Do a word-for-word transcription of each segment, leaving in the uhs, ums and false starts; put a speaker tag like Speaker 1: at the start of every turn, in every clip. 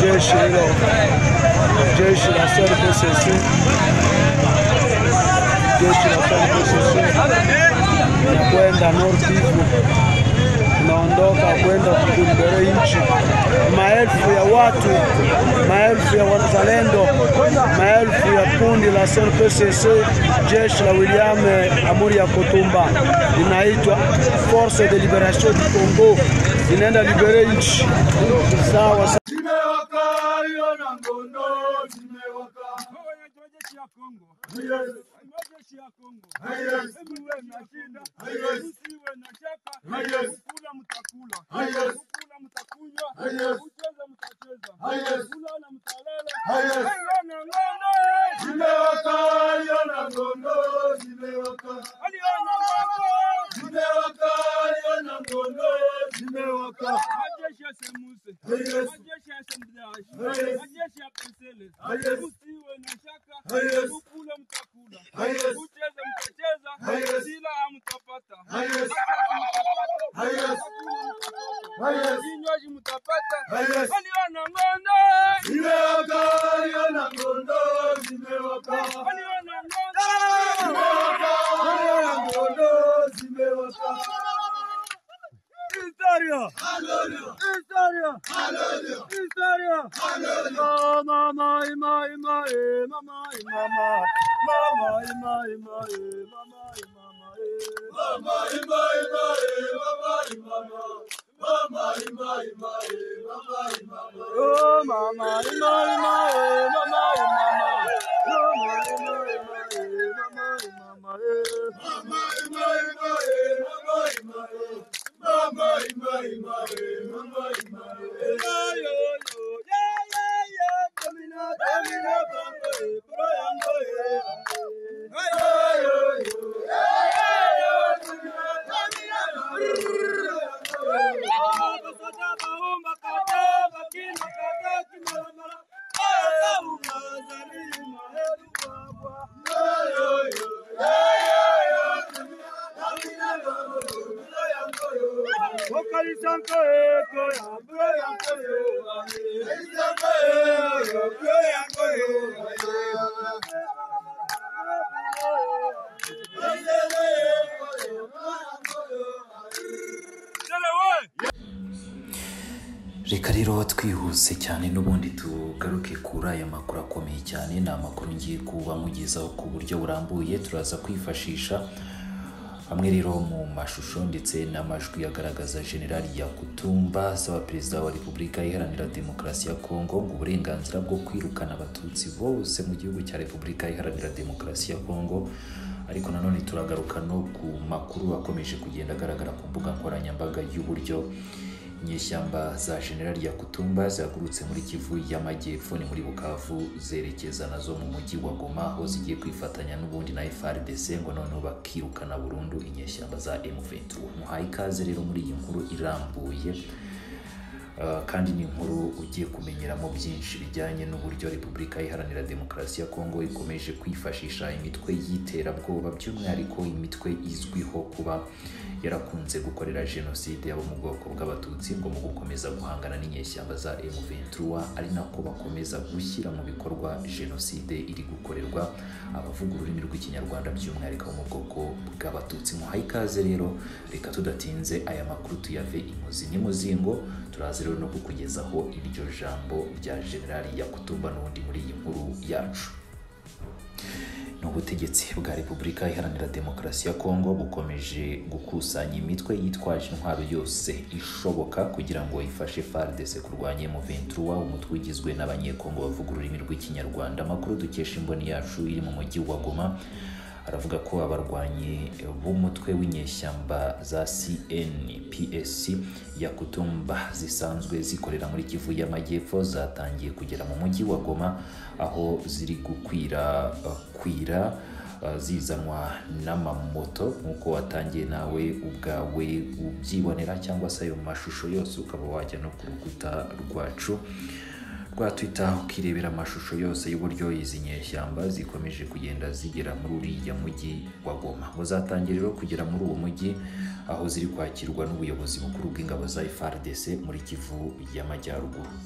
Speaker 1: jeshi hilo, jeshi la S R P C C, jeshi la S R P C C na kwenda North Kivu, naondoka kwenda kulibere nchi. Maelfu ya watu, maelfu ya wazalendo, maelfu ya kundi la S R P C C, jeshi la William Amuri Yakutumba, linaitwa Force de Liberation du Congo, linaenda libere nchi. Sawa.
Speaker 2: Reka rero twihuse cyane n'ubundi tugaruke kuri aya makuru akomeye cyane. Ni amakuru ngiye kuba mugezaho ku buryo burambuye, turaza kwifashisha hamwe rero mu mashusho ndetse n'amajwi agaragaza General Yakutumba asaba Perezida wa Repubulika Iharanira Demokarasi ya Kongo ngo uburenganzira bwo kwirukana abatutsi bose mu gihugu cya Repubulika Iharanira Demokarasi ya Kongo. Ariko nanone turagaruka no ku makuru akomeje kugenda agaragara ku mbuga nkoranyambaga y'uburyo inyeshyamba za General Yakutumba zagurutse muri Kivu y'Amajyepfo ni muri Bukavu zerekeza nazo mu mujyi wa Goma, aho zigiye kwifatanya n'ubundi na F R D C ngo noneho bakirukana burundu inyeshyamba za M vingt-trois. Muhaye ikaze rero muri iyi nkuru irambuye, uh, kandi ni inkuru ugiye kumenyeramo byinshi bijyanye n'uburyo Repubulika Iharanira Demokarasi ya Kongo ikomeje kwifashisha imitwe y'iterabwoba, by'umwihariko imitwe izwiho kuba yarakunze gukorera genocide yabo mu bwoko bw'abatutsi ngo mu gukomeza guhangana n'inyeshyamba za M vingt-trois, ari nako bakomeza gushyira mu bikorwa genocide iri gukorerwa abavuga ururimi rw'ikinyarwanda by'umwihariko mu bwoko bw'abatutsi. Muhaye ikaze rero, reka tudatinze aya makuru tuyave imuzi n'imuzingo, turaza rero no kukugezaho iryo jambo rya General Yakutumba n'ubundi muri iyi nkuru yacu. N'ubutegetsi bwa Repubulika Iharanira Demokarasi ya Kongo bukomeje gukusanya imitwe yitwaje intwaro yose ishoboka kugira ngo ifashe F R D C kurwanya M vingt-trois, umutwe ugizwe n'abanyekongo bavuga ururimi rw'ikinyarwanda. Amakuru dukesha imboni yacu iri mu mujyi wa Goma aravuga ko abarwanyi b'umutwe w'inyeshyamba za C N P S Yakutumba zisanzwe zikorera muri Kivu y'Amajyepfo zatangiye kugera mu mujyi wa Goma, aho ziri gukwira uh, kwira uh, zizanwa n'amamoto nk'uko watangiye nawe ubwawe ubyibonera, cyangwa se ayo mashusho yose ukaba wajya no ku rukuta rwacu rwa Twitter ukirebera amashusho yose y'uburyo izi nyeshyamba zikomeje kugenda zigera muri uriya mujyi wa Goma. Ngo zatangiye rero kugera muri uwo mujyi aho ziri kwakirwa n'ubuyobozi bukuru bw'ingabo za F R D C muri Kivu y'Amajyaruguru.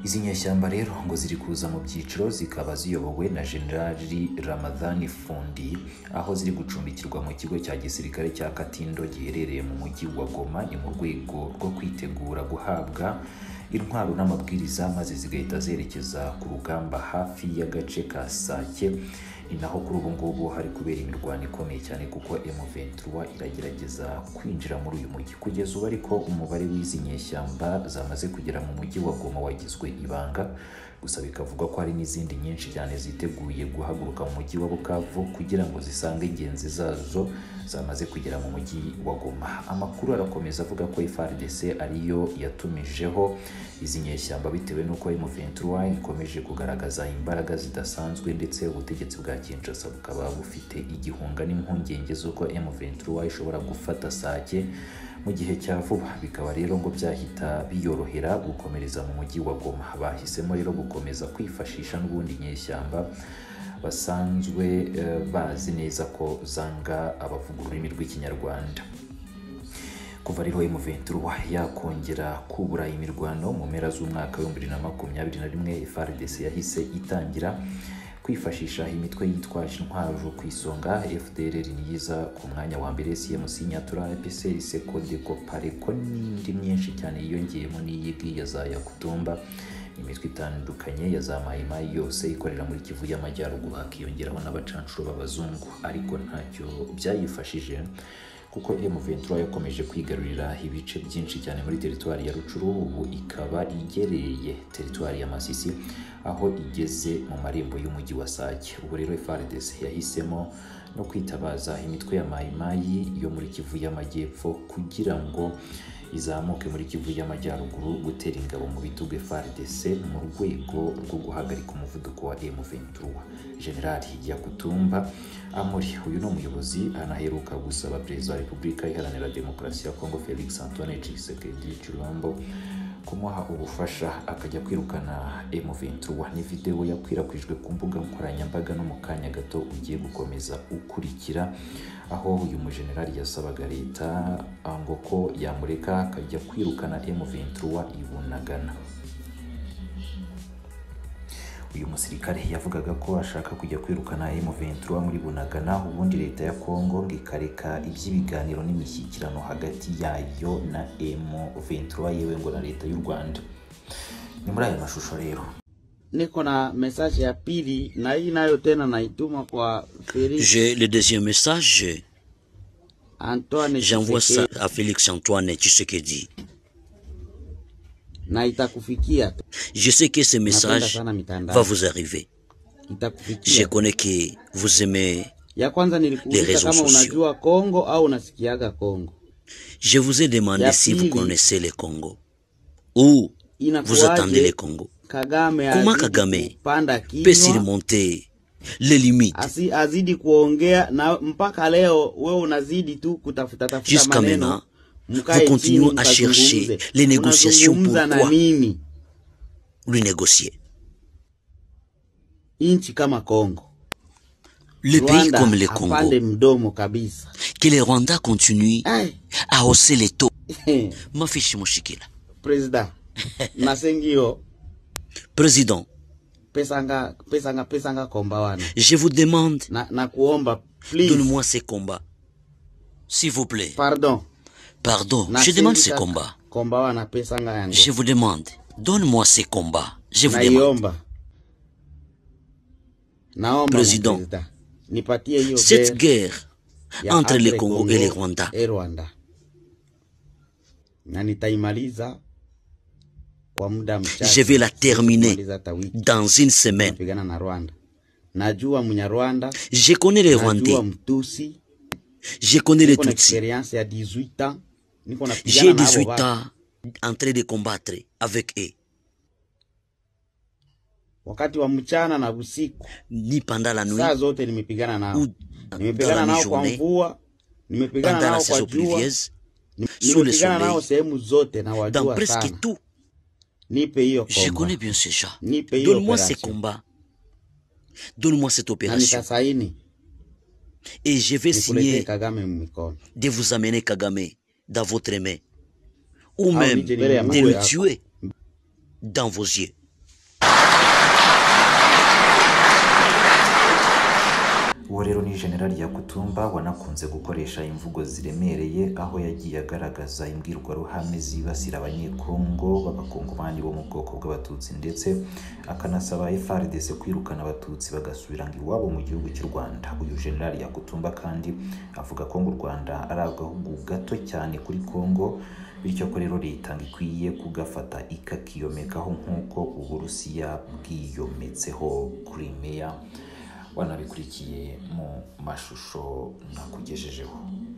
Speaker 2: Izi nyeshyamba rero ngo ziri kuza mu byiciro zikaba ziyobowe na Generali Ramadhani Fundi, aho ziri gucumbikirwa mu kigo cya gisirikare cya Katindo giherereye mu mujyi wa Goma. Ni mu rwego rwo kwitegura guhabwa intwaro n'amabwiriza maze zigahita zerekeza ku rugamba hafi y'agace ka Sake. Ni naho kuri ubu ngubu hari kubera imirwano ikomeye cyane kuko M vingt-trois iragerageza kwinjira muri uyu mujyi. Kugeza ubu ariko umubare w'izi nyeshyamba zamaze kugera mu mujyi wa Goma wagizwe ibanga, gusa bikavuga ko hari n'izindi nyinshi cyane ziteguye guhaguruka mu mujyi wa Bukavu kugira ngo zisange ingenzi zazo zamaze kugera mu mujyi wa Goma. Amakuru arakomeza avuga ko F A R D C ariyo yatumijeho izi nyeshyamba bitewe n'uko M vingt-trois ikomeje kugaragaza imbaraga zidasanzwe, ndetse ubutegetsi bwa Kinshasa bukaba bufite igihunga n'impungenge z'uko M vingt-trois ishobora gufata Sake mu gihe cya vuba. Bikaba rero ngo byahita biyorohera gukomereza mu mujyi wa Goma. Bahisemo rero gukomeza kwifashisha n'ubundi nyeshyamba basanzwe uh, bazi neza ko zanga abavuga ururimi rw'ikinyarwanda. Kuva rero M vingt-trois yakongera kubura imirwano mu mpera z'umwaka wa bibiri na makumyabiri na rimwe, F A R D C yahise itangira kwifashisha imitwe yitwaje intwaro ku isonga. F D L R niyiza ku mwanya wa mbere, C M C Nyatura, P C C, Codeco, Pareko n'indi myinshi cyane yiyongeyemo n'iyigi ya za Yakutumba. Imitwe itandukanye ya za Mayimayi yose ikorera muri Kivu y'Amajyaruguru, hakiyongeraho n'abacancuro b'abazungu, ariko ntacyo byayifashije kuko M vingt-trois yakomeje kwigarurira ibice byinshi cyane muri teritwari ya Rucuru. Ubu ikaba igereye teritwari ya Masisi, aho igeze mu marembo y'umujyi wa Sake. Ubu rero F A R D C yahisemo no kwitabaza imitwe ya Mayimayi yo muri Kivu y'Amajyepfo kugira ngo izamuke muri Kivu y'Amajyaruguru gutera ingabo mu bitugu F A R D C mu rwego rwo guhagarika umuvuduko wa M vingt-trois. Generali Yakutumba Amuri, uyu ni umuyobozi anaheruka gusaba Perezida wa Repubulika Iharanira Demokarasi ya Kongo Felix Antoine Tshisekedi Tshilombo kumuha ubufasha akajya kwirukana M vingt-trois. Ni video yakwirakwijwe ku mbuga nkoranyambaga no mu kanya gato ugiye gukomeza ukurikira, aho uyu mujenerali yasabaga leta ngo ko yamureka akajya kwirukana M vingt-trois ibunagana. Uyu musirikare yavugaga ko ashaka kujya kwirukana M vingt-trois muri Bunagana, ubundi leta ya Kongo ngikareka iby'ibiganiro n'imishyikirano hagati yayo na M vingt-trois yewe ngo na leta y'u Rwanda. Ni muri aya mashusho rero
Speaker 3: niko na message ya pili, na hii nayo tena naituma kwa Felix.
Speaker 4: J'ai le deuxième message.
Speaker 3: Antoine,
Speaker 4: j'envoie ça à Félix Antoine Tshisekedi.
Speaker 3: Na itakufikia.
Speaker 4: Je sais que ce message va vous arriver. Je connais que vous aimez
Speaker 3: ya kwanza
Speaker 4: les réseaux
Speaker 3: kama
Speaker 4: sociaux.
Speaker 3: Unajua Kongo au unasikiaga Kongo.
Speaker 4: Je vous ai demandé ya si pili, vous connaissez le Congo ou vous attendez le Congo.
Speaker 3: Kagame
Speaker 4: Comment Kagame peut surmonter les limites?
Speaker 3: Asi, azidi kuongea na mpaka leo wewe unazidi tu kutafuta tafuta
Speaker 4: jusqu'à maintenant vous continuez à chercher les négociations. Pourquoi lui négocier?
Speaker 3: Inchi kama Congo,
Speaker 4: le
Speaker 3: Rwanda,
Speaker 4: pays comme le Congo, que les Rwandais continuent Ay. à hausser les taux. Ma fiche moshikila.
Speaker 3: Président, nasengio.
Speaker 4: Président,
Speaker 3: pesanga, pesanga, pesanga kombawana.
Speaker 4: Je vous demande,
Speaker 3: na, na kuomba,
Speaker 4: donne-moi ces combats. S'il vous plaît.
Speaker 3: Pardon.
Speaker 4: Pardon, na je demande ces combats.
Speaker 3: Kombawana, pesanga yango.
Speaker 4: Je vous demande, donne-moi ces combats. Je vous demande.
Speaker 3: Naomba,
Speaker 4: Président, cette guerre entre le Congo, Congo et les Rwandais,
Speaker 3: et Rwanda.
Speaker 4: Je vais la terminer dans une semaine. Je connais les Rwandais. Je connais les Tutsis. J'ai dix-huit ans en train de combattre avec eux.
Speaker 3: Wakati wa mchana na usiku,
Speaker 4: ni pendant la nuit,
Speaker 3: saa zote nimepigana nao. Nimepigana nao kwa mvua, nimepigana nao kwa jua, nimepigana nao sehemu zote na wajua
Speaker 4: dans presque
Speaker 3: sana.
Speaker 4: Tout.
Speaker 3: Nipe hiyo komba.
Speaker 4: Je connais bien ces gens.
Speaker 3: Donne-moi
Speaker 4: ces combats. Donne-moi cette opération. Et je vais signer de vous amener Kagame dans votre main. Ou même de le tuer dans vos yeux.
Speaker 2: uwo rero ni General Yakutumba wanakunze gukoresha imvugo ziremereye aho yagiye agaragaza imbwirwaruhame zibasira abanyekongo b'abakongomani bo mu bwoko bw'abatutsi ndetse akanasaba F A R D C kwirukana abatutsi bagasubira ngo iwabo mu gihugu cy'u Rwanda. Uyu General Yakutumba kandi avuga ko ngo u Rwanda ari agahugu gato cyane kuri Kongo, bityo ko rero leta ikwiye kugafata ikakiyomekaho nk'uko Uburusiya bwiyometseho Crimea. Wanabikurikiye mu mashusho nakugejejeho.